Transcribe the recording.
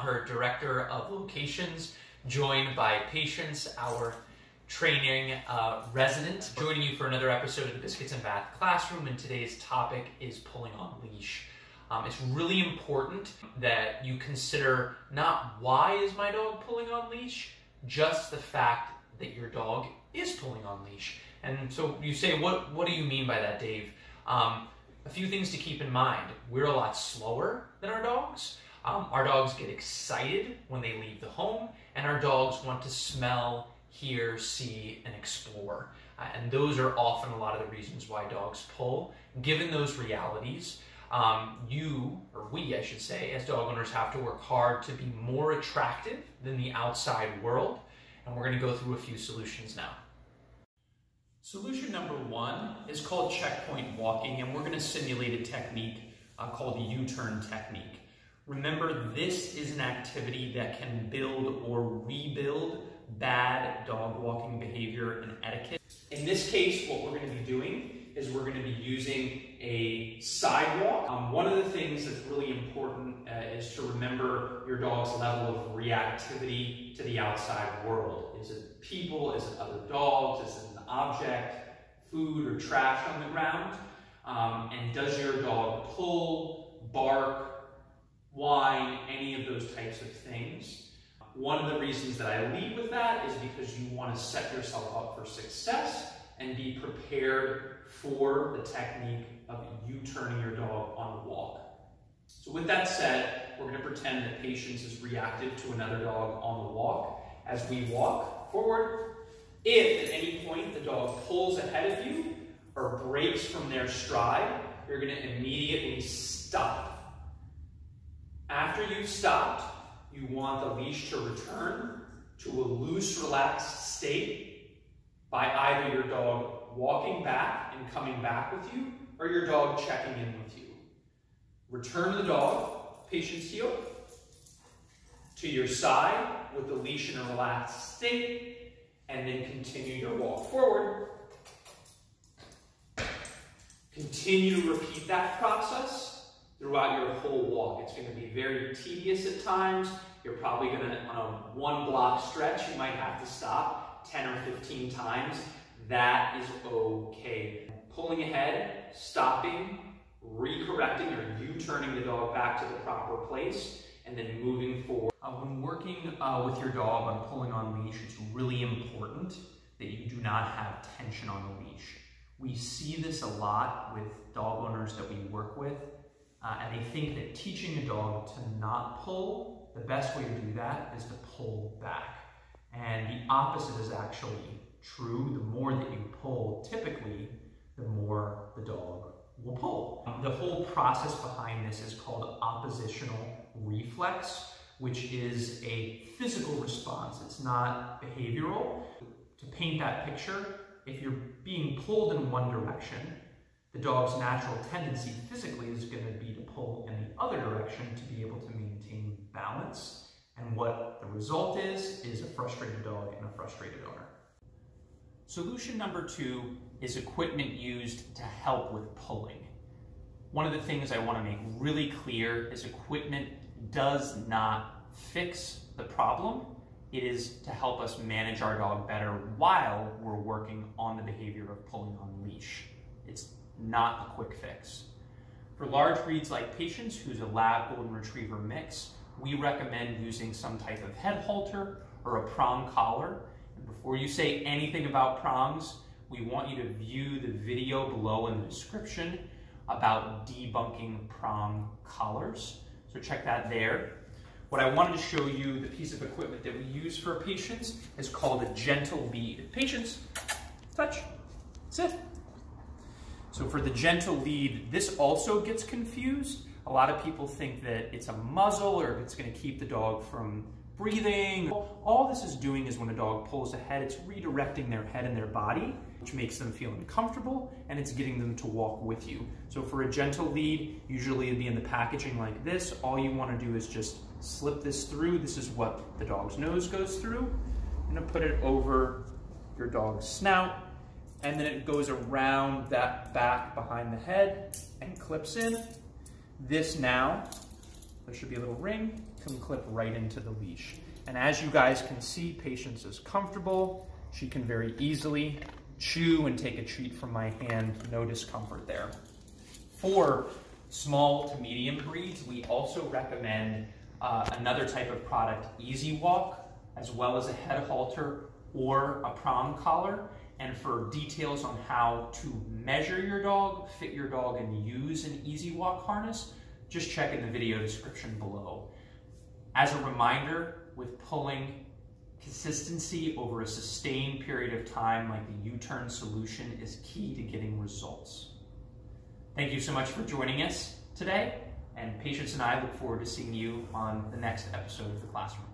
her Director of Locations, joined by Patience, our training resident, joining you for another episode of the Biscuits and Bath Classroom, and today's topic is pulling on leash. It's really important that you consider not why is my dog pulling on leash, just the fact that your dog is pulling on leash. And so you say, what do you mean by that, Dave? A few things to keep in mind. We're a lot slower than our dogs. Our dogs get excited when they leave the home, and our dogs want to smell, hear, see, and explore. And those are often a lot of the reasons why dogs pull. Given those realities, you, or we, I should say, as dog owners have to work hard to be more attractive than the outside world. And we're going to go through a few solutions now. Solution number one is called checkpoint walking, and we're going to simulate a technique called the U-turn technique. Remember, this is an activity that can build or rebuild bad dog walking behavior and etiquette. In this case, what we're going to be doing is we're going to be using a sidewalk. One of the things that's really important is to remember your dog's level of reactivity to the outside world. Is it people? Is it other dogs? Is it an object, food, or trash on the ground? And does your dog pull, bark, whine, any of those types of things? One of the reasons that I lead with that is because you want to set yourself up for success and be prepared for the technique of you turning your dog on the walk. So with that said, we're going to pretend that Patience is reactive to another dog on the walk. As we walk forward, if at any point the dog pulls ahead of you or breaks from their stride, you're going to immediately stop. After you've stopped, you want the leash to return to a loose, relaxed state by either your dog walking back and coming back with you, or your dog checking in with you. Return the dog, Patience heel, to your side with the leash in a relaxed state, and then continue your walk forward. Continue to repeat that process throughout your whole walk. It's going to be very tedious at times. You're probably going to, on a 1 block stretch, you might have to stop 10 or 15 times. That is okay. Pulling ahead, stopping, recorrecting or U-turning the dog back to the proper place, and then moving forward. When working with your dog on pulling on leash, it's really important that you do not have tension on the leash. We see this a lot with dog owners that we work with, and they think that teaching a dog to not pull, the best way to do that is to pull back. And the opposite is actually true. The more that you pull, typically, the more the dog will pull. The whole process behind this is called oppositional reflex, which is a physical response. It's not behavioral. To paint that picture, if you're being pulled in one direction, the dog's natural tendency physically is going to be to pull in the other direction to be able to maintain balance. And what the result is a frustrated dog and a frustrated owner. Solution number two is equipment used to help with pulling. One of the things I want to make really clear is equipment does not fix the problem. It is to help us manage our dog better while we're working on the behavior of pulling on leash. It's not a quick fix. For large breeds like Patience, who's a Lab Golden Retriever mix, we recommend using some type of head halter or a prong collar. And before you say anything about prongs, we want you to view the video below in the description about debunking prong collars. So check that there. What I wanted to show you, the piece of equipment that we use for Patience is called a gentle lead. Patience, touch, sit. So for the gentle lead, this also gets confused. A lot of people think that it's a muzzle or it's going to keep the dog from breathing. All this is doing is when a dog pulls ahead, it's redirecting their head and their body, which makes them feel uncomfortable, and it's getting them to walk with you. So for a gentle lead, usually it'd be in the packaging like this. All you want to do is just slip this through. This is what the dog's nose goes through. I'm going to put it over your dog's snout, and then it goes around that back behind the head and clips in. This now, there should be a little ring, can clip right into the leash. And as you guys can see, Patience is comfortable. She can very easily chew and take a treat from my hand, no discomfort there. For small to medium breeds, we also recommend another type of product, Easy Walk, as well as a head halter or a prong collar. And for details on how to measure your dog, fit your dog, and use an Easy Walk harness, just check in the video description below. As a reminder, with pulling, consistency over a sustained period of time like the U-turn solution is key to getting results. Thank you so much for joining us today, and Patience and I look forward to seeing you on the next episode of the classroom.